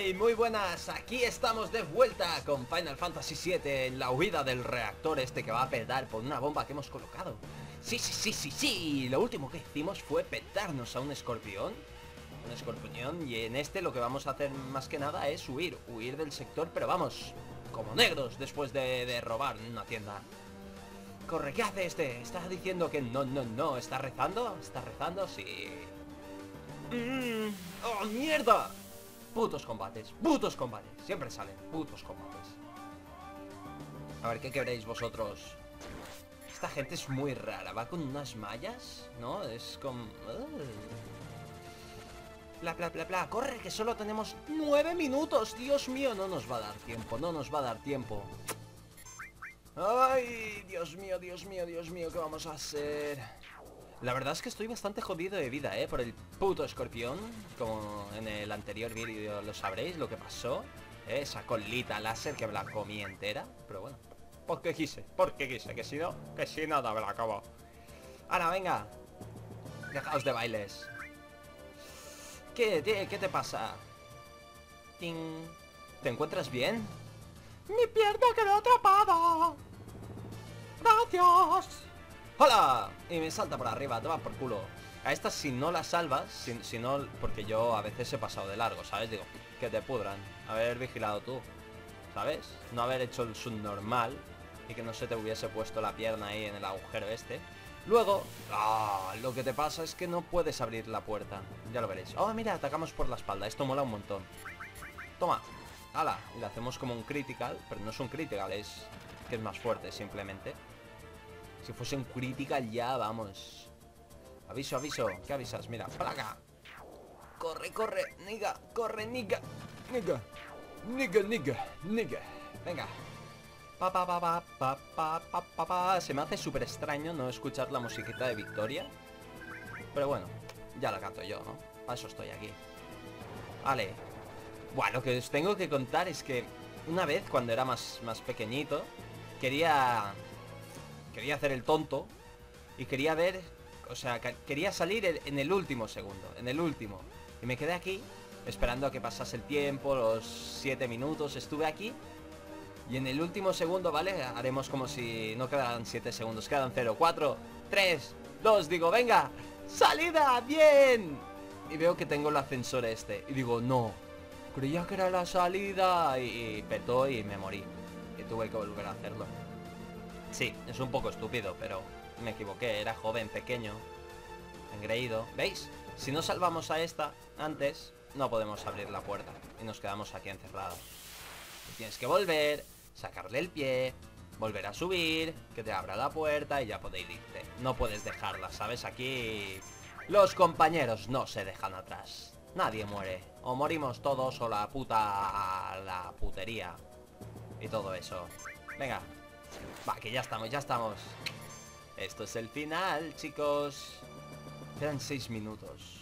Hey, muy buenas, aquí estamos de vuelta con Final Fantasy VII en la huida del reactor este que va a petar por una bomba que hemos colocado. Sí, lo último que hicimos fue petarnos a un escorpión y en este lo que vamos a hacer más que nada es huir del sector, pero vamos, como negros después de robar una tienda. Corre, ¿qué hace este? Está diciendo que no, ¿está rezando? ¿Está rezando? Sí. ¡Oh, mierda! Putos combates, siempre salen putos combates. A ver, ¿qué queréis vosotros? Esta gente es muy rara, va con unas mallas, ¿no? Es con... Bla, corre, que solo tenemos 9 minutos, Dios mío, no nos va a dar tiempo, Ay, Dios mío, ¿qué vamos a hacer? La verdad es que estoy bastante jodido de vida, por el puto escorpión. Como en el anterior vídeo lo sabréis lo que pasó. Esa colita láser que me la comí entera. Pero bueno, porque quise, que si no me la acabo. Ahora, venga, dejaos de bailes. ¿Qué te pasa? ¡Ting! ¿Te encuentras bien? ¡Mi pierna quedó atrapada! ¡Gracias! ¡Hola! Y me salta por arriba, te va por culo. A esta si no la salvas, si no... Porque yo a veces he pasado de largo, ¿sabes? Digo, que te pudran. Haber vigilado tú, ¿sabes? No haber hecho el subnormal y que no se te hubiese puesto la pierna ahí en el agujero este. Luego, lo que te pasa es que no puedes abrir la puerta. Ya lo veréis. Oh, mira, atacamos por la espalda. Esto mola un montón. Toma. ¡Hala! Y le hacemos como un critical. Pero no es un critical, es que es más fuerte simplemente. Si fuese un critical ya, vamos. Aviso. ¿Qué avisas? Mira, para acá. Corre, nigga. Corre, nigga. Nigga. Venga. Se me hace súper extraño no escuchar la musiquita de Victoria. Pero bueno, ya la canto yo, ¿no? Para eso estoy aquí. Vale. Bueno, lo que os tengo que contar es que una vez, cuando era más pequeñito, quería hacer el tonto y quería ver, o sea, quería salir en el último segundo, y me quedé aquí esperando a que pasase el tiempo, los 7 minutos, estuve aquí y en el último segundo, ¿vale? Haremos como si no quedaran 7 segundos, quedan 0, 4, 3, 2, digo, venga, salida, bien, y veo que tengo el ascensor este y digo, no, creía que era la salida y petó y me morí y tuve que volver a hacerlo. Sí, es un poco estúpido, pero me equivoqué, era joven, pequeño, engreído. ¿Veis? Si no salvamos a esta antes, no podemos abrir la puerta y nos quedamos aquí encerrados. Y tienes que volver, sacarle el pie, volver a subir, que te abra la puerta y ya podéis irte. No puedes dejarla, ¿sabes? Aquí los compañeros no se dejan atrás. Nadie muere. O morimos todos o la putería y todo eso. Venga. Va, que ya estamos. Esto es el final, chicos. Quedan 6 minutos.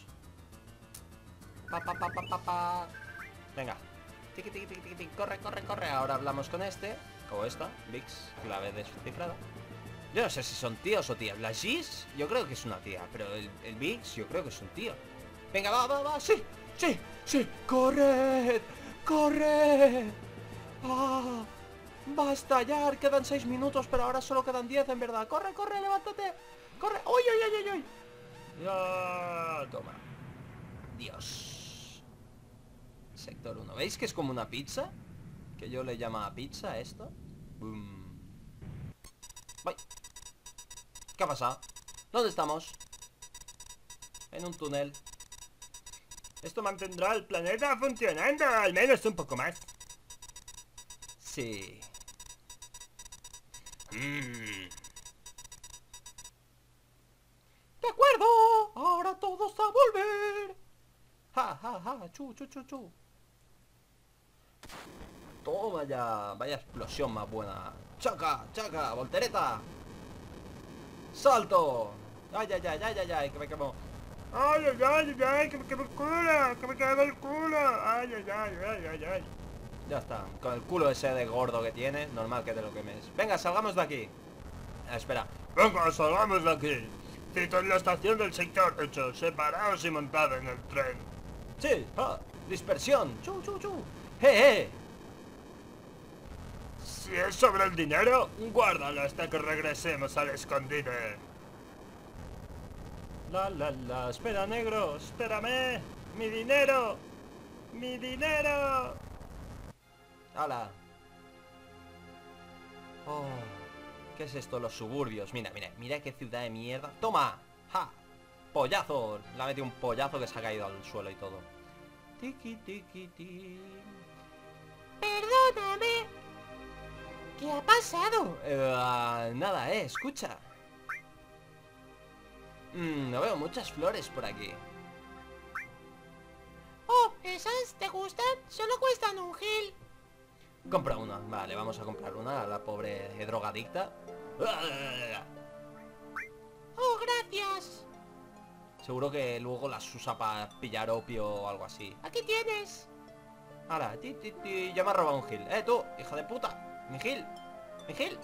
Venga. Tiki, corre. Ahora hablamos con este. O esta, Vix, clave descifrada. Yo no sé si son tíos o tías. La Gis, yo creo que es una tía. Pero el Vix, yo creo que es un tío. Venga, va, sí. ¡Corred! Va a estallar, quedan 6 minutos, pero ahora solo quedan 10 en verdad. Corre, levántate. Corre. ¡Uy! Ya, toma. Dios. Sector 1. ¿Veis que es como una pizza? Que yo le llamo pizza a esto. Boom. Bye. ¿Qué ha pasado? ¿Dónde estamos? En un túnel. Esto mantendrá el planeta funcionando, al menos un poco más. Sí. De acuerdo. Ahora todos a volver. Ja. Chu. Toma ya. Vaya explosión más buena. Chaca. Voltereta. Salto. Ay, que me quemo. Ay, que me quemo el culo, que me quemo el culo. Ay. Ya está, con el culo ese de gordo que tiene, normal que te lo quemes. Venga, salgamos de aquí. Espera. Venga, salgamos de aquí. Cito en la estación del sector 8, separados y montados en el tren. Sí, Dispersión. Chu, chu, chu. ¡Eh! Si es sobre el dinero, guárdalo hasta que regresemos al escondite. La, espera, negro, espérame. ¡Mi dinero! ¡Mi dinero! ¡Hala! Oh, ¿qué es esto? Los suburbios. Mira, mira, mira qué ciudad de mierda. ¡Toma! ¡Ja! ¡Pollazo! Le ha metido un pollazo que se ha caído al suelo y todo. Tiki, tiki, tiki. Perdóname. ¿Qué ha pasado? Nada, escucha. No veo muchas flores por aquí. Oh, ¿esas te gustan? Solo cuestan un gil. Compra una. Vale, vamos a comprar una a la pobre drogadicta. Oh, gracias. Seguro que luego las usa para pillar opio o algo así. Aquí tienes. Ahora, ya me ha robado un gil. Tú, hija de puta. Mi gil. Mi gil.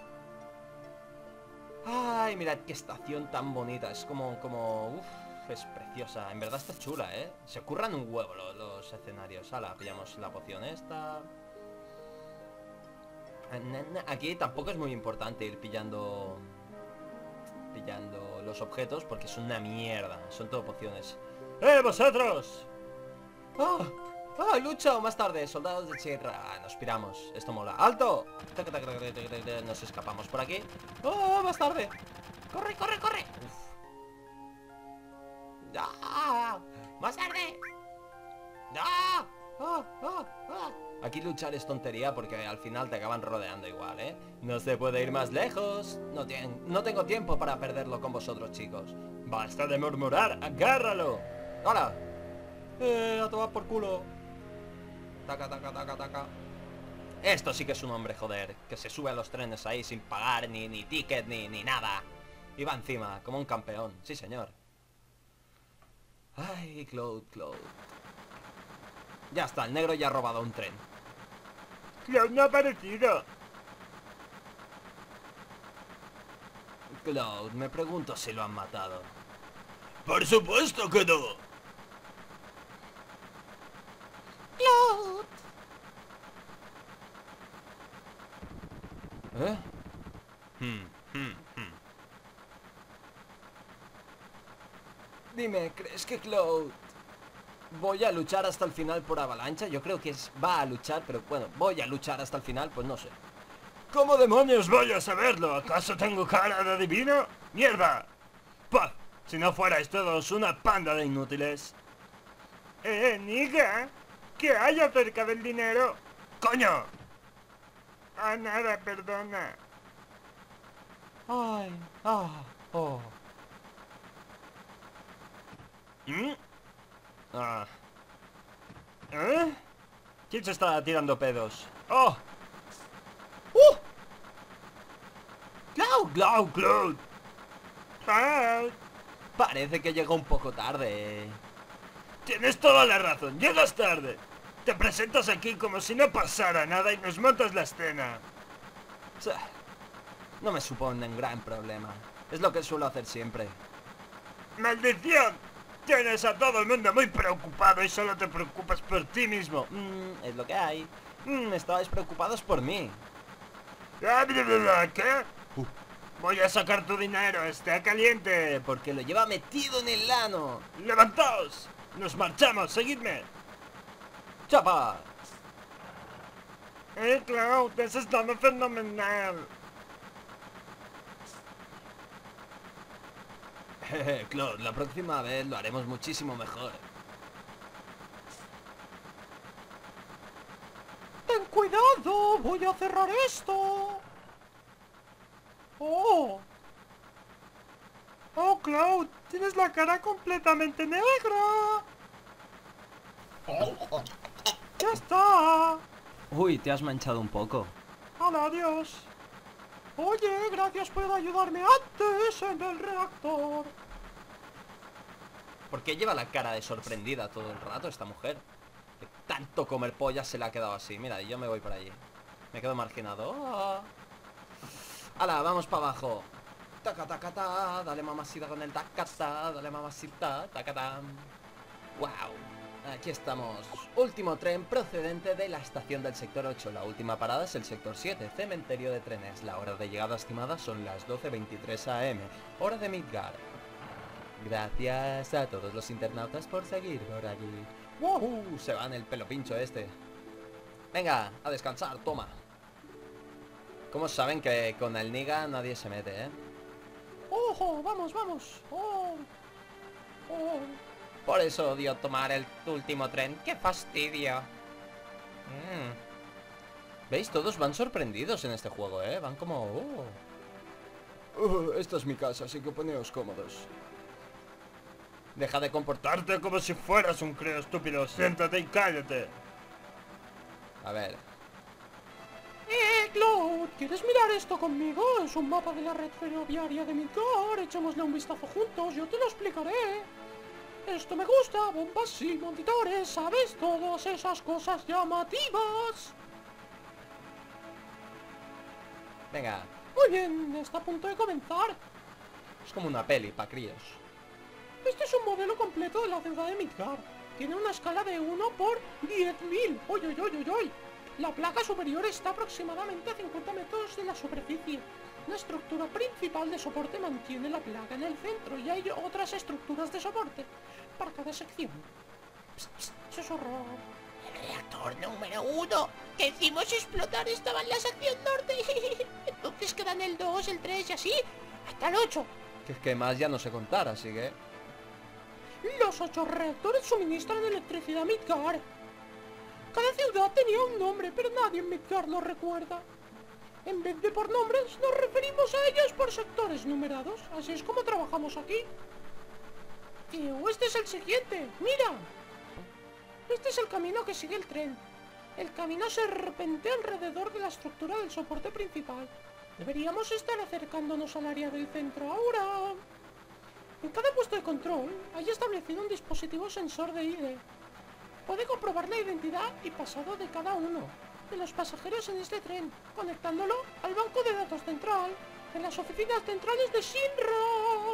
Ay, mirad qué estación tan bonita. Es como... Uf, es preciosa. En verdad está chula, ¿eh? Se curran un huevo los escenarios. Hala, pillamos la poción esta. Aquí tampoco es muy importante ir pillando los objetos porque son una mierda. Son todo pociones. Vosotros! ¡Ah! ¡Ah! ¡Lucha! Más tarde, soldados de Sierra. Nos piramos. Esto mola. ¡Alto! Nos escapamos por aquí. ¡Oh! Más tarde. ¡Corre, corre, corre! Uf. ¡Ah! ¡Más tarde! ¡Ah! ¡Ah! ¡Ah! ¡Ah! Aquí luchar es tontería porque al final te acaban rodeando igual, ¿eh? No se puede ir más lejos. No tengo tiempo para perderlo con vosotros, chicos. ¡Basta de murmurar! ¡Agárralo! ¡Hola! A tomar por culo. Taca, taca, taca, taca. Esto sí que es un hombre, joder. Que se sube a los trenes ahí sin pagar ni ticket ni nada. Y va encima, como un campeón. Sí, señor. Ay, Cloud. Ya está, el negro ya ha robado un tren. ¡Cloud no ha aparecido! Cloud, me pregunto si lo han matado. ¡Por supuesto que no! ¡Cloud! ¿Eh? Dime, ¿crees que Cloud voy a luchar hasta el final por Avalancha? Yo creo que va a luchar, pero bueno, voy a luchar hasta el final, pues no sé. ¿Cómo demonios voy a saberlo? ¿Acaso tengo cara de adivino? ¡Mierda! ¡Pah! Si no fuerais todos una panda de inútiles. Niga, ¿qué hay acerca del dinero? ¡Coño! Ah, nada, perdona. Ay, oh. ¿Mm? ¿Eh? ¿Quién se está tirando pedos? ¡Oh! ¡Cloud! ¡Cloud! ¡Cloud! Parece que llegó un poco tarde. Tienes toda la razón, llegas tarde. Te presentas aquí como si no pasara nada y nos montas la escena. No me supone un gran problema. Es lo que suelo hacer siempre. ¡Maldición! Tienes a todo el mundo muy preocupado y solo te preocupas por ti mismo. Es lo que hay. Estabais preocupados por mí. ¿Qué? Voy a sacar tu dinero, está caliente. Porque lo lleva metido en el ano. ¡Levantaos! ¡Nos marchamos! ¡Seguidme! ¡Chapa! Cloud, eso está fenomenal. Cloud, la próxima vez lo haremos muchísimo mejor. ¡Ten cuidado! ¡Voy a cerrar esto! ¡Oh! ¡Oh, Cloud! ¡Tienes la cara completamente negra! ¡Ya está! Uy, te has manchado un poco. ¡Hala, adiós! Oye, gracias por ayudarme antes en el reactor. ¿Por qué lleva la cara de sorprendida todo el rato esta mujer? De tanto comer pollas se le ha quedado así. Mira, yo me voy por allí. Me quedo marginado. ¡Oh! ¡Hala, vamos para abajo! Taca, taca, ta. Dale mamacita con el tacata. Dale mamacita. Tacata. ¡Wow! Aquí estamos. Último tren procedente de la estación del sector 8. La última parada es el sector 7, cementerio de trenes. La hora de llegada estimada son las 12:23 am, hora de Midgard. Gracias a todos los internautas por seguir por allí. ¡Wow! Se va en el pelo pincho este. Venga, a descansar, toma. ¿Cómo saben que con el Niga nadie se mete, ¡Ojo! ¡Vamos, vamos! ¡Oh! ¡Oh! Por eso odio tomar el último tren. ¡Qué fastidio! ¿Veis? Todos van sorprendidos en este juego, van como... esta es mi casa, así que poneos cómodos. Deja de comportarte. Darte como si fueras un crío estúpido. Siéntate y cállate. A ver. Claude, ¿quieres mirar esto conmigo? Es un mapa de la red ferroviaria de Midgard. Echémosle un vistazo juntos, yo te lo explicaré. Esto me gusta, bombas y monitores, ¿sabes? Todas esas cosas llamativas. Venga. Muy bien, está a punto de comenzar. Es como una peli para críos. Este es un modelo completo de la ciudad de Midgard. Tiene una escala de 1 por 10.000. ¡Oy, oy, oy, oy, oy! La placa superior está aproximadamente a 50 metros de la superficie. La estructura principal de soporte mantiene la placa en el centro y hay otras estructuras de soporte para cada sección. Psst, psst, susurro. El reactor número 1 que hicimos explotar estaba en la sección norte. Entonces quedan el 2, el 3 y así hasta el 8. Que es que más ya no sé contar, así que... Los 8 reactores suministran electricidad a Midgard. Cada ciudad tenía un nombre, pero nadie en Midgard lo recuerda. En vez de por nombres, nos referimos a ellos por sectores numerados. Así es como trabajamos aquí. Tío, este es el siguiente. ¡Mira! Este es el camino que sigue el tren. El camino serpentea alrededor de la estructura del soporte principal. Deberíamos estar acercándonos al área del centro ahora. En cada puesto de control hay establecido un dispositivo sensor de ID. Puede comprobar la identidad y pasado de cada uno de los pasajeros en este tren, conectándolo al banco de datos central en las oficinas centrales de Shinra.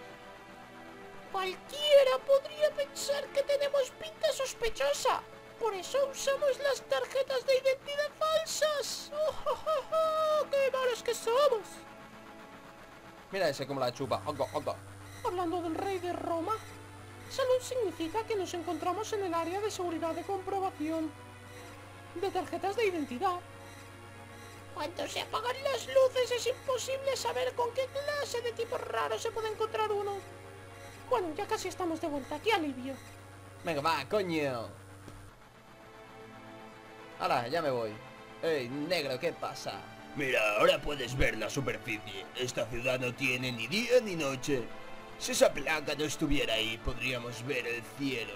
Cualquiera podría pensar que tenemos pinta sospechosa. Por eso usamos las tarjetas de identidad falsas. ¡Oh, qué malos que somos! Mira ese como la chupa. Ogo, ogo. Hablando del rey de Roma, salud significa que nos encontramos en el área de seguridad de comprobación de tarjetas de identidad. Cuando se apagan las luces es imposible saber con qué clase de tipo raro se puede encontrar uno. Bueno, ya casi estamos de vuelta. ¡Qué alivio! Venga, va, coño. Hala, ya me voy. Ey, negro, ¿qué pasa? Mira, ahora puedes ver la superficie. Esta ciudad no tiene ni día ni noche. Si esa placa no estuviera ahí, podríamos ver el cielo.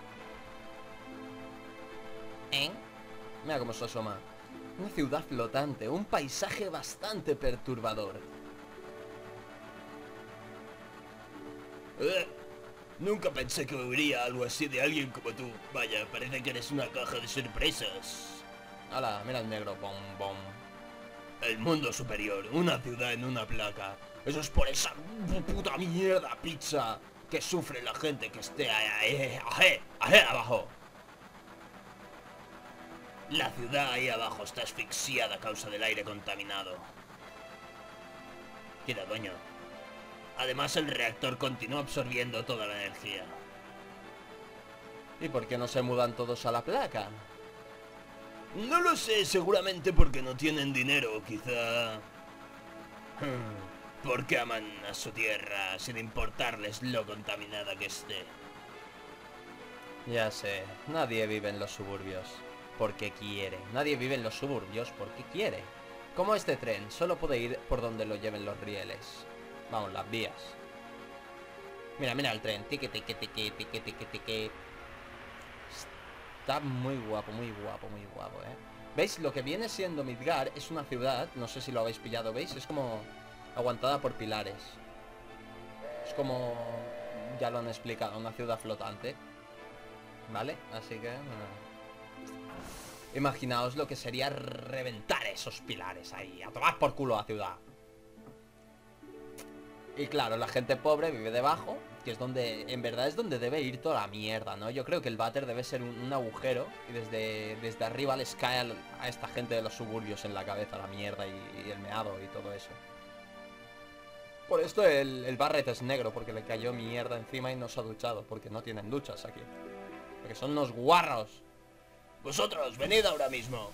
Mira cómo se asoma. Una ciudad flotante, un paisaje bastante perturbador. Nunca pensé que oiría algo así de alguien como tú. Vaya, parece que eres una caja de sorpresas. Hala, mira el negro, bom, bom. El mundo superior, una ciudad en una placa. Eso es por esa puta mierda pizza que sufre la gente que esté ahí abajo. La ciudad ahí abajo está asfixiada a causa del aire contaminado. Queda coño. Además el reactor continúa absorbiendo toda la energía. ¿Y por qué no se mudan todos a la placa? No lo sé, seguramente porque no tienen dinero, quizá... Porque aman a su tierra sin importarles lo contaminada que esté. Ya sé, nadie vive en los suburbios porque quiere. Nadie vive en los suburbios porque quiere. Como este tren, solo puede ir por donde lo lleven los rieles. Vamos, las vías. Mira, mira el tren. Tique, tique, tique, tique, tique, tique. Está muy guapo, muy guapo, muy guapo, ¿Veis? Lo que viene siendo Midgard es una ciudad, no sé si lo habéis pillado, ¿veis? Es como aguantada por pilares. Es como... ya lo han explicado, una ciudad flotante. ¿Vale? Así que... imaginaos lo que sería reventar esos pilares ahí. A tomar por culo la ciudad. Y claro, la gente pobre vive debajo, que es donde, en verdad es donde debe ir toda la mierda, ¿no? Yo creo que el váter debe ser un agujero y desde arriba les cae a esta gente de los suburbios en la cabeza la mierda y el meado y todo eso. Por esto el Barret es negro, porque le cayó mierda encima y no se ha duchado, porque no tienen duchas aquí. Porque son unos guarros. Vosotros, venid ahora mismo.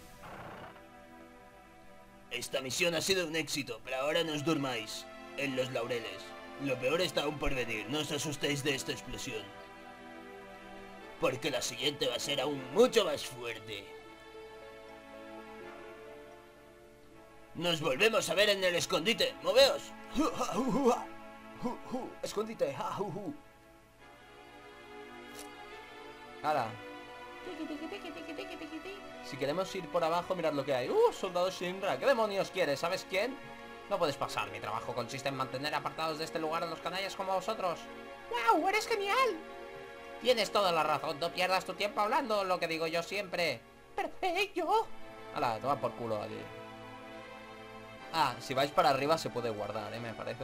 Esta misión ha sido un éxito, pero ahora no os durmáis en los laureles. Lo peor está aún por venir, no os asustéis de esta explosión. Porque la siguiente va a ser aún mucho más fuerte. Nos volvemos a ver en el escondite, ¡moveos! Escondite. Ahora, si queremos ir por abajo, mirad lo que hay. Soldado Shinra, ¿qué demonios quieres? ¿Sabes quién? No puedes pasar, mi trabajo consiste en mantener apartados de este lugar a los canallas como vosotros. ¡Wow! ¡Eres genial! Tienes toda la razón, no pierdas tu tiempo hablando, lo que digo yo siempre. Pero, yo... Hala, toma por culo allí. Ah, si vais para arriba se puede guardar, me parece.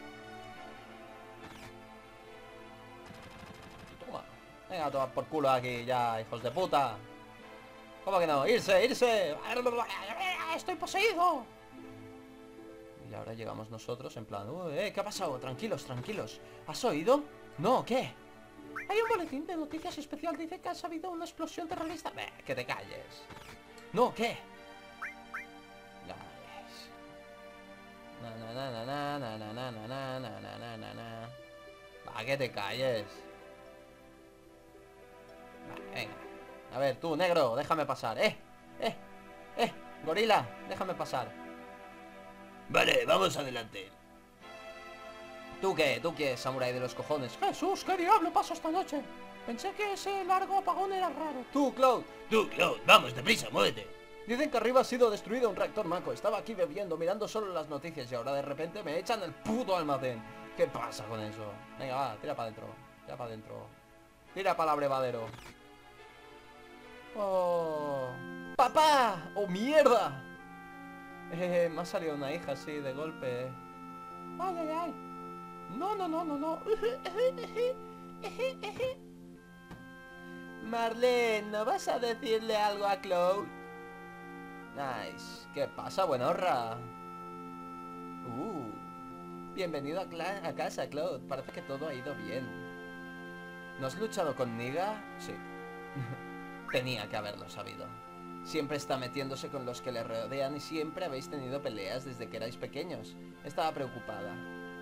Toma. Venga, toma por culo aquí ya, hijos de puta. ¿Cómo que no? ¡Irse, irse! ¡Estoy poseído! Y ahora llegamos nosotros en plan, ¿qué ha pasado? Tranquilos, tranquilos. ¿Has oído? No, ¿qué? Hay un boletín de noticias especial, dice que ha habido una explosión terrorista. Que te calles. No, ¿qué? Ya ves. Va, que te calles. Va, venga. A ver, tú, negro, déjame pasar. Gorila, déjame pasar. Vale, vamos adelante. ¿Tú qué? ¿Tú qué, samurái de los cojones? Jesús, ¿qué diablo pasó esta noche? Pensé que ese largo apagón era raro. Tú, Cloud. Tú, Cloud, vamos, deprisa, muévete. Dicen que arriba ha sido destruido un reactor Mako. Estaba aquí bebiendo, mirando solo las noticias y ahora de repente me echan el puto almacén. ¿Qué pasa con eso? Venga, va, tira para adentro. Tira para adentro. Tira para el abrevadero. ¡Oh! ¡Papá! ¡Oh, mierda! Me ha salido una hija así de golpe. Ay, ay, ay. No. Marlene, ¿no vas a decirle algo a Cloud? Nice. ¿Qué pasa, buenorra? Bienvenido a casa, Cloud. Parece que todo ha ido bien. ¿No has luchado con Niga? Sí. Tenía que haberlo sabido. Siempre está metiéndose con los que le rodean y siempre habéis tenido peleas desde que erais pequeños. Estaba preocupada.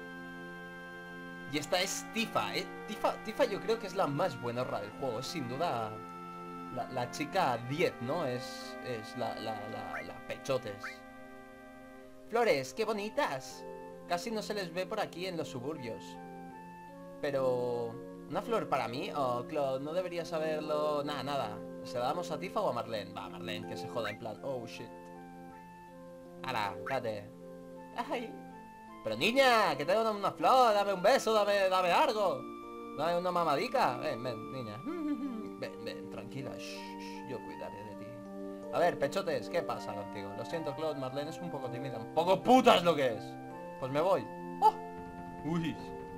Y esta es Tifa, Tifa yo creo que es la más buenorra del juego. Es sin duda la chica 10, ¿no? Es la pechotes. Flores, qué bonitas. Casi no se les ve por aquí en los suburbios. Pero... ¿una flor para mí? Oh, Claude, no deberías saberlo. Nada. ¿Se la damos a Tifa o a Marlene? Va, Marlene, que se joda en plan. Oh, shit. Hala, date. Ay. Pero niña, que te doy una flor, dame un beso, dame algo. Dame una mamadica. Ven, niña. Ven, tranquila. Shh, yo cuidaré de ti. A ver, pechotes, ¿qué pasa contigo? Lo siento, Claude, Marlene es un poco tímida. Un poco puta es lo que es. Pues me voy. ¡Oh! Uy.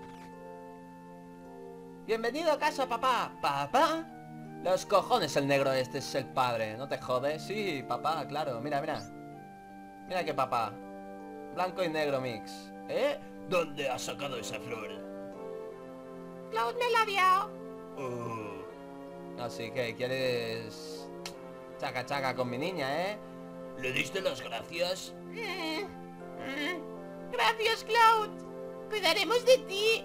Bienvenido a casa, papá. ¿Papá? Los cojones, el negro este es el padre. ¿No te jodes? Sí, papá, claro. Mira. Mira que papá. Blanco y negro mix. ¿Dónde has sacado esa flor? Cloud me la dio. Así que quieres... chaca con mi niña, ¿Le diste las gracias? Gracias, Cloud. Cuidaremos de ti.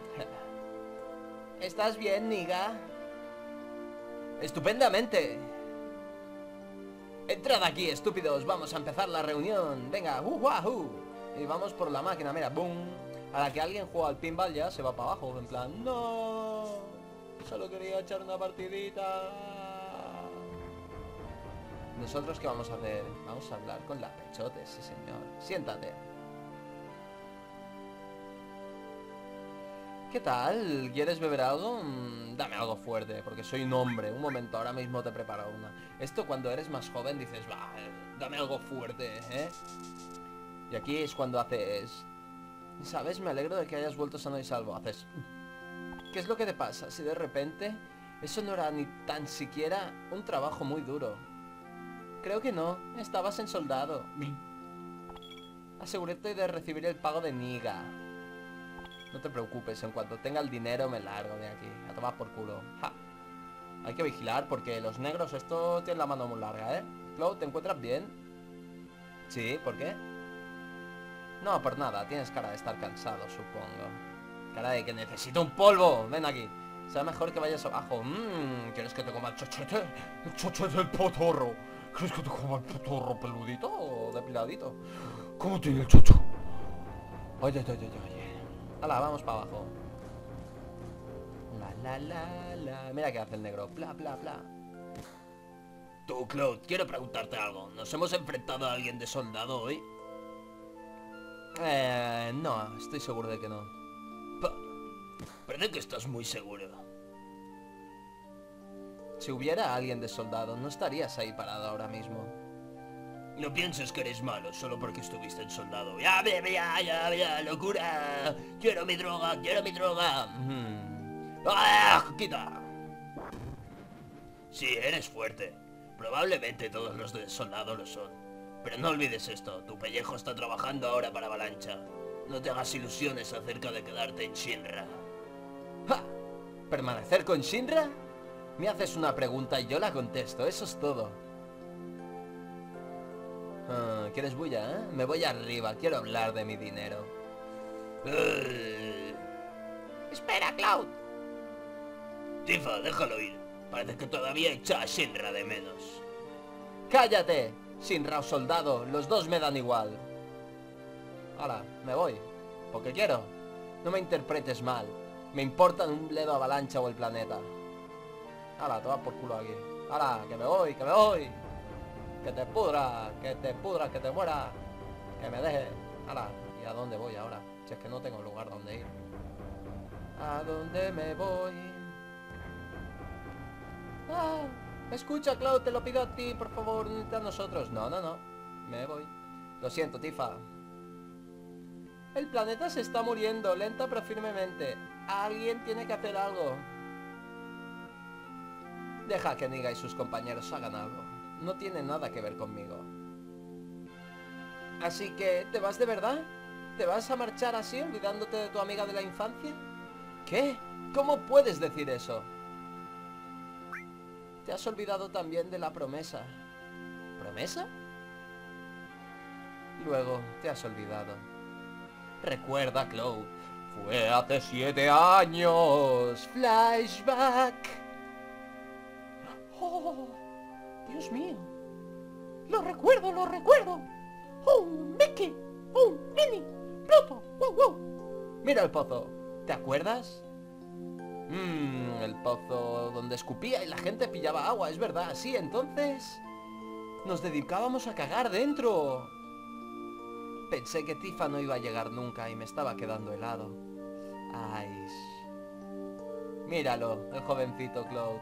¿Estás bien, Niga? Estupendamente. Entrad aquí, estúpidos. Vamos a empezar la reunión. Venga, wahoo. Y vamos por la máquina, mira, boom. A la que alguien juega al pinball ya se va para abajo. En plan, no. Solo quería echar una partidita. ¿Nosotros qué vamos a hacer? Vamos a hablar con la pechotes, sí señor. Siéntate. ¿Qué tal? ¿Quieres beber algo? Dame algo fuerte, porque soy un hombre. Un momento, ahora mismo te preparo una. Esto cuando eres más joven dices, va, dame algo fuerte, ¿eh? Y aquí es cuando haces... ¿Sabes? Me alegro de que hayas vuelto sano y salvo. Haces... ¿Qué es lo que te pasa? Si de repente... Eso no era ni tan siquiera un trabajo muy duro. Creo que no. Estabas en soldado. Asegúrate de recibir el pago de Niga. No te preocupes, en cuanto tenga el dinero me largo de aquí. A tomar por culo. Ja. Hay que vigilar porque los negros esto tienen la mano muy larga, ¿eh? Cloud, ¿te encuentras bien? Sí, ¿por qué? No, por nada, tienes cara de estar cansado, supongo. Cara de que necesito un polvo. Ven aquí. Será mejor que vayas abajo. ¿Quieres que te coma el chochete? El chochete del potorro. ¿Quieres que te coma el potorro peludito o depiladito? ¿Cómo tiene el chocho? Oye. Hala, vamos para abajo. La. Mira qué hace el negro. Bla. Tú, Cloud, quiero preguntarte algo. ¿Nos hemos enfrentado a alguien de soldado hoy? No, estoy seguro de que no. Parece que estás muy seguro. Si hubiera alguien de soldado, no estarías ahí parado ahora mismo. No pienses que eres malo solo porque estuviste en soldado. Ya, locura. Quiero mi droga. ¡Ah! ¡Quita! Sí, eres fuerte. Probablemente todos los de soldado lo son. Pero no olvides esto, tu pellejo está trabajando ahora para Avalancha. No te hagas ilusiones acerca de quedarte en Shinra. ¡Ja! ¿Permanecer con Shinra? Me haces una pregunta y yo la contesto, eso es todo. ¿Quieres bulla, eh? Me voy arriba, quiero hablar de mi dinero. Espera, Cloud. Tifa, déjalo ir. Parece que todavía echa a Shinra de menos. ¡Cállate! Shinra o soldado, los dos me dan igual. Hala, me voy. Porque quiero. No me interpretes mal. Me importan un bledo Avalancha o el planeta. Hala, toma por culo aquí. Hala, que me voy. Que te pudra, que te muera. Que me deje. Hala, ¿y a dónde voy ahora? Si es que no tengo lugar donde ir. ¿A dónde me voy? Escucha, Cloud, te lo pido a ti, por favor, no a nosotros. No. Me voy. Lo siento, Tifa. El planeta se está muriendo, lenta pero firmemente. Alguien tiene que hacer algo. Deja que Niga y sus compañeros hagan algo. No tiene nada que ver conmigo. Así que, ¿te vas de verdad? ¿Te vas a marchar así, olvidándote de tu amiga de la infancia? ¿Qué? ¿Cómo puedes decir eso? Te has olvidado también de la promesa. ¿Promesa? Luego te has olvidado. Recuerda, Cloud. Fue hace 7 años. Flashback. ¡Oh! ¡Dios mío! ¡Lo recuerdo! ¡Oh, Mickey! ¡Oh, Minnie! ¡Pluto! ¡Wow! Mira el pozo. ¿Te acuerdas? El pozo donde escupía y la gente pillaba agua, es verdad. Sí, entonces... nos dedicábamos a cagar dentro. Pensé que Tifa no iba a llegar nunca y me estaba quedando helado. Ay. Míralo, el jovencito Cloud.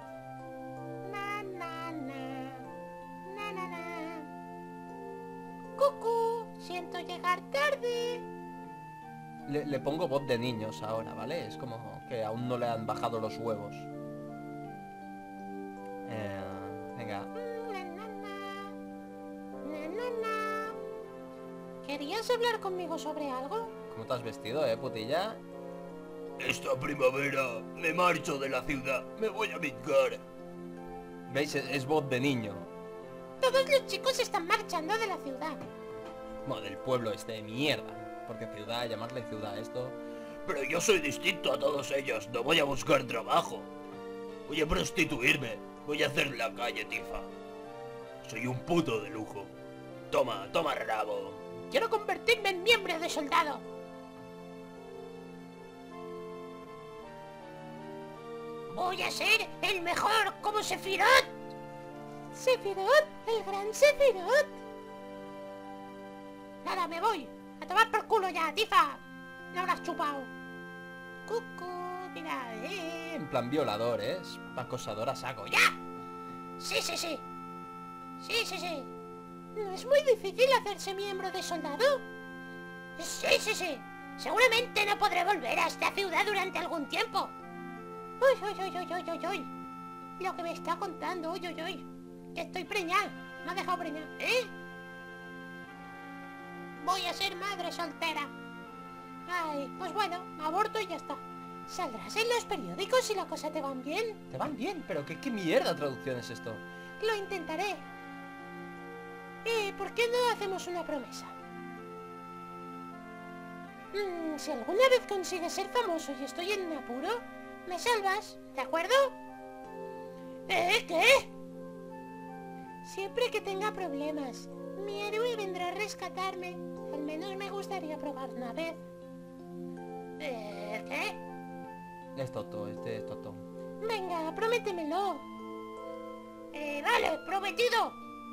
Cucú, siento llegar tarde. Le pongo voz de niños ahora, ¿vale? Es como que aún no le han bajado los huevos. Venga. ¿Querías hablar conmigo sobre algo? ¿Cómo te has vestido, putilla? Esta primavera me marcho de la ciudad. Me voy a Midgar. ¿Veis? Es voz de niño. Todos los chicos están marchando de la ciudad. Bueno, del pueblo este de mierda. Porque ciudad, llamarle ciudad esto... Pero yo soy distinto a todos ellos. No voy a buscar trabajo. Voy a prostituirme. Voy a hacer la calle, Tifa. Soy un puto de lujo. Toma rabo. Quiero convertirme en miembro de soldado. Voy a ser el mejor como Sephiroth. Sephiroth, el gran Sephiroth. Nada, me voy. A tomar por culo ya, Tifa. No habrás chupado. Cucú, mira, En plan violador, es acosador a saco. ¡Ya! Sí. ¿No es muy difícil hacerse miembro de soldado? Sí. Seguramente no podré volver a esta ciudad durante algún tiempo. Uy, uy, uy, uy, uy, uy, uy. Lo que me está contando, uy, uy, uy. Que estoy preñada. Me ha dejado preñada. ¿Eh? Voy a ser madre soltera. Ay, pues bueno, aborto y ya está. ¿Saldrás en los periódicos si la cosa te van bien? ¿Te van bien? ¿Pero qué mierda traducción es esto? Lo intentaré. ¿Por qué no hacemos una promesa? Si alguna vez consigues ser famoso y estoy en un apuro, me salvas, ¿de acuerdo? ¿Qué? Siempre que tenga problemas, mi héroe vendrá a rescatarme. Al menos me gustaría probar una vez. ¿Qué? Es Toto, este es Toto. Venga, prométemelo. Vale, prometido.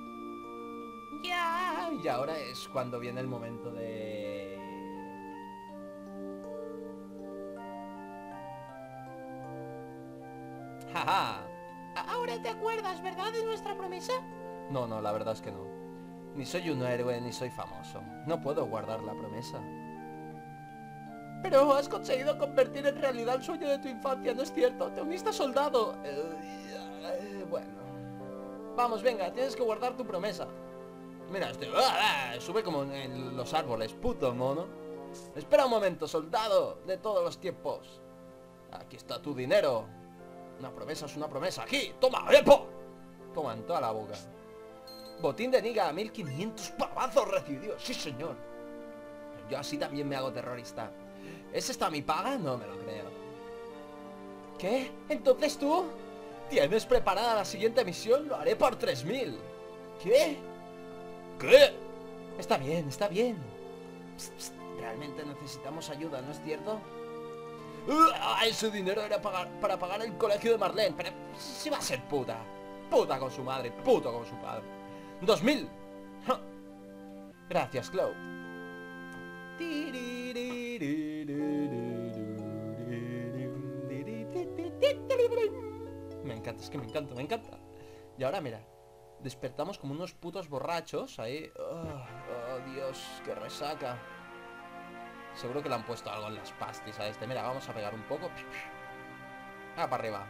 Ya. Y ahora es cuando viene el momento de... ¡Jaja! Ahora te acuerdas, ¿verdad, de nuestra promesa? No, la verdad es que no. Ni soy un héroe ni soy famoso. No puedo guardar la promesa. Pero has conseguido convertir en realidad el sueño de tu infancia, ¿no es cierto? Te uniste a soldado. Bueno. Vamos, venga, tienes que guardar tu promesa. Mira, este... sube como en los árboles, puto mono. Espera un momento, soldado de todos los tiempos. Aquí está tu dinero. Una promesa es una promesa. Aquí, toma, ¡epo! Toma en toda la boca. Botín de Niga, 1500 pavazos recibidos. Sí, señor. Yo así también me hago terrorista. ¿Es esta mi paga? No me lo creo. ¿Qué? ¿Entonces tú? ¿Tienes preparada la siguiente misión? Lo haré por 3000. ¿Qué? ¿Qué? Está bien, está bien. Psst, psst. Realmente necesitamos ayuda, ¿no es cierto? Ese dinero era para pagar el colegio de Marlene. Pero si va a ser puta. Puta con su madre, puto con su padre. 2000. ¡Ja! Gracias, Cloud. Me encanta, es que me encanta. Y ahora mira, despertamos como unos putos borrachos ahí. Oh, Dios, qué resaca. Seguro que le han puesto algo en las pastis a este. Mira, vamos a pegar un poco. Para arriba.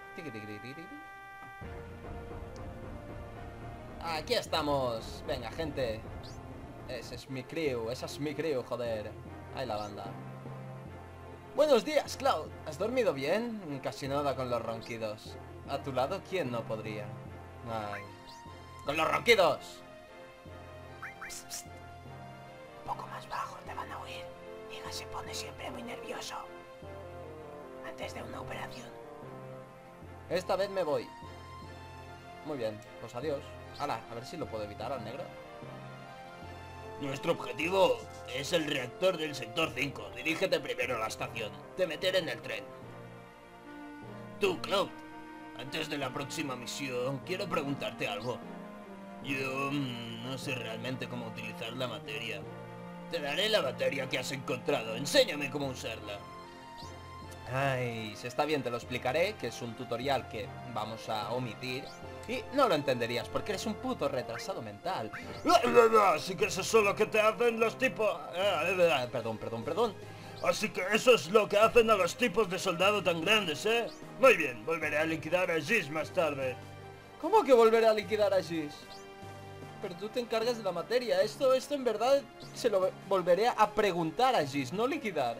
Aquí estamos. Venga, gente. Ese es mi crew, esa es mi crew, joder. Ahí la banda. Buenos días, Cloud. ¿Has dormido bien? Casi nada con los ronquidos. A tu lado, ¿quién no podría? Ay. ¡Con los ronquidos! Psst, psst. Un poco más bajo, te van a oír. Niga se pone siempre muy nervioso antes de una operación. Esta vez me voy. Muy bien, pues adiós. Hala, a ver si lo puedo evitar al negro. Nuestro objetivo es el reactor del sector 5. Dirígete primero a la estación. Te meteré en el tren. Tú, Cloud, antes de la próxima misión, quiero preguntarte algo. Yo no sé realmente cómo utilizar la materia. Te daré la materia que has encontrado. Enséñame cómo usarla. Ay, si está bien te lo explicaré, que es un tutorial que vamos a omitir. Y no lo entenderías porque eres un puto retrasado mental. Así que eso es lo que te hacen los tipos... Perdón. Así que eso es lo que hacen a los tipos de soldado tan grandes, ¿eh? Muy bien, volveré a liquidar a Giz más tarde. ¿Cómo que volveré a liquidar a Giz? Pero tú te encargas de la materia. Esto en verdad se lo volveré a preguntar a Giz, no liquidar.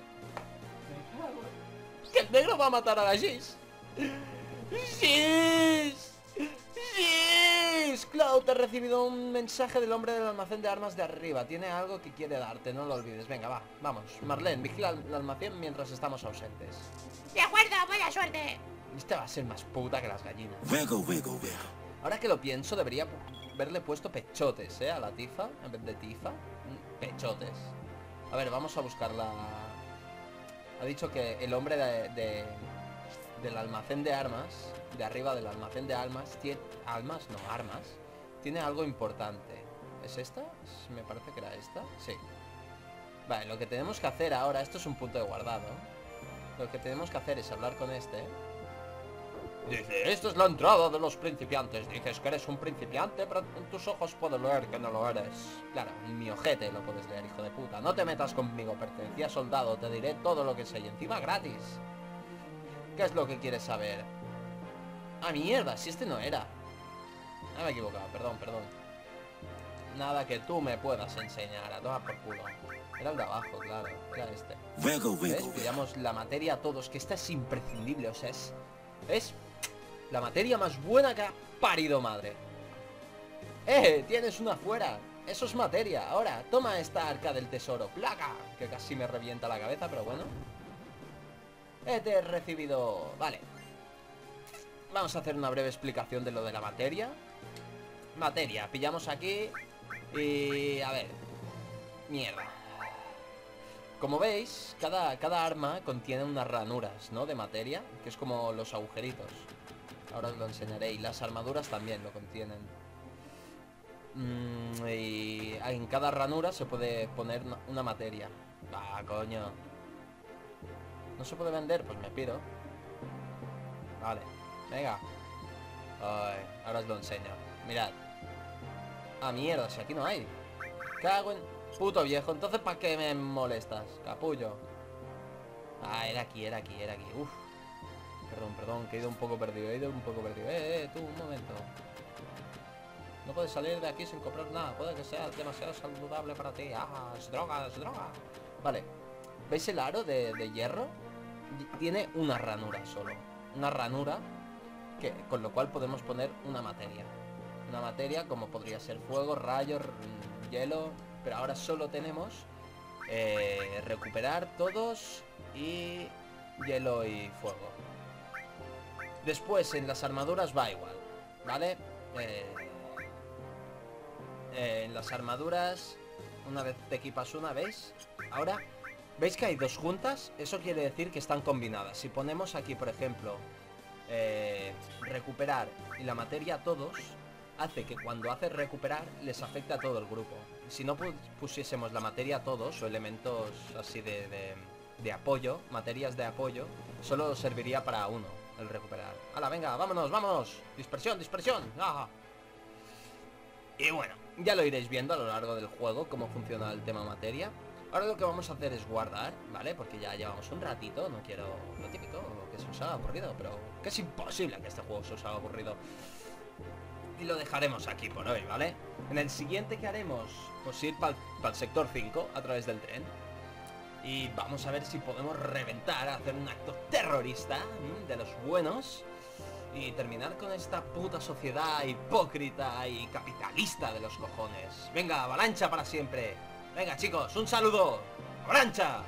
Que el negro va a matar a la Giz. ¡Giz! ¡Giz! Cloud, te he recibido un mensaje del hombre del almacén de armas de arriba. Tiene algo que quiere darte, no lo olvides. Venga, vamos. Marlene, vigila el almacén mientras estamos ausentes. De acuerdo, buena suerte. Este va a ser más puta que las gallinas. Ahora que lo pienso, debería haberle puesto pechotes, a la Tifa, en vez de Tifa. Pechotes. A ver, vamos a buscarla. Ha dicho que el hombre del almacén de armas, de arriba del almacén de armas, armas, tiene algo importante. ¿Es esta? Me parece que era esta. Sí. Vale, lo que tenemos que hacer ahora, esto es un punto de guardado. Lo que tenemos que hacer es hablar con este. Dice, esta es la entrada de los principiantes. Dices que eres un principiante, pero en tus ojos puedo leer que no lo eres. Claro, en mi ojete lo puedes leer, hijo de puta. No te metas conmigo, pertenecía a soldado. Te diré todo lo que sé y encima gratis. ¿Qué es lo que quieres saber? Ah, mierda, si este no era. Ah, me he equivocado, perdón. Nada que tú me puedas enseñar. A tomar por culo. Era el de abajo, claro, era este. ¿Ves? Pillamos la materia a todos, que esta es imprescindible, o sea, es la materia más buena que ha parido madre. Tienes una fuera. Eso es materia. Ahora, toma esta arca del tesoro. ¡Placa! Que casi me revienta la cabeza, pero bueno. Te he recibido... Vale. Vamos a hacer una breve explicación de lo de la materia. Materia, pillamos aquí. Y... a ver. Mierda. Como veis, cada arma contiene unas ranuras, ¿no? De materia, que es como los agujeritos. Ahora os lo enseñaré. Y las armaduras también lo contienen. Y en cada ranura se puede poner una materia. Ah, coño. ¿No se puede vender? Pues me piro. Vale, venga. Ay, ahora os lo enseño. Mirad. Ah, mierda, si aquí no hay. Cago en... Puto viejo, entonces ¿para qué me molestas? Capullo. Ah, era aquí. Uf. Perdón, que he ido un poco perdido. Tú, un momento. No puedes salir de aquí sin comprar nada. Puede que sea demasiado saludable para ti. Ah, es droga. Vale. ¿Veis el aro de hierro? Tiene una ranura solo. Una ranura con lo cual podemos poner una materia. Una materia como podría ser fuego, rayos, hielo. Pero ahora solo tenemos recuperar todos y hielo y fuego. Después en las armaduras va igual, ¿vale? En las armaduras, una vez te equipas una, ¿veis? Ahora, ¿veis que hay dos juntas? Eso quiere decir que están combinadas. Si ponemos aquí, por ejemplo, recuperar y la materia a todos, hace que cuando hace recuperar les afecte a todo el grupo. Si no pusiésemos la materia a todos, o elementos así de apoyo, materias de apoyo, solo serviría para uno el recuperar. ¡Hala, venga, vámonos! Dispersión. ¡Ah! Y bueno, ya lo iréis viendo a lo largo del juego cómo funciona el tema materia. Ahora lo que vamos a hacer es guardar, ¿vale? Porque ya llevamos un ratito, no quiero lo típico, que se os haga aburrido, pero que es imposible que este juego se os haga aburrido. Y lo dejaremos aquí por hoy, ¿vale? En el siguiente que haremos, pues ir para el sector 5 a través del tren. Y vamos a ver si podemos reventar, hacer un acto terrorista de los buenos. Y terminar con esta puta sociedad hipócrita y capitalista de los cojones. Venga, avalancha para siempre. Venga, chicos, un saludo. ¡Avalancha!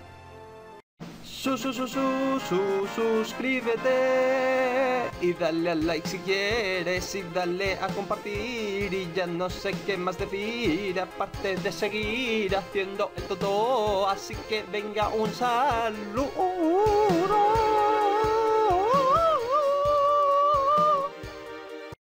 Suscríbete y dale a like si quieres y dale a compartir y ya no sé qué más decir aparte de seguir haciendo el todo, así que venga un saludo.